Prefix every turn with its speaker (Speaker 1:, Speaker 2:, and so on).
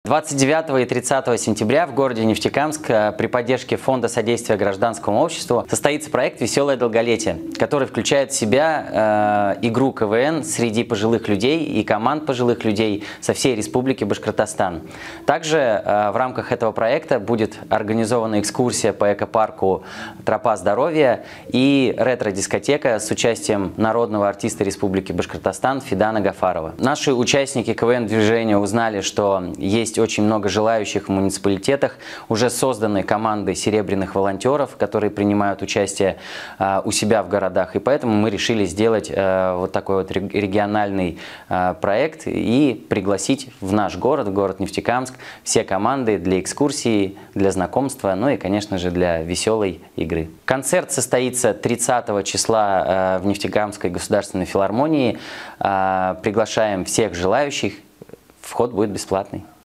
Speaker 1: 29 и 30 сентября в городе Нефтекамск при поддержке Фонда содействия гражданскому обществу состоится проект «Веселое долголетие», который включает в себя игру КВН среди пожилых людей и команд пожилых людей со всей Республики Башкортостан. Также в рамках этого проекта будет организована экскурсия по экопарку «Тропа здоровья» и ретро-дискотека с участием народного артиста Республики Башкортостан Фидана Гафарова. Наши участники КВН-движения узнали, что есть очень много желающих в муниципалитетах. Уже созданы команды серебряных волонтеров, которые принимают участие у себя в городах. И поэтому мы решили сделать вот такой вот региональный проект и пригласить в наш город, в город Нефтекамск, все команды для экскурсии, для знакомства, ну и, конечно же, для веселой игры. Концерт состоится 30 числа в Нефтекамской государственной филармонии. Приглашаем всех желающих. Вход будет бесплатный.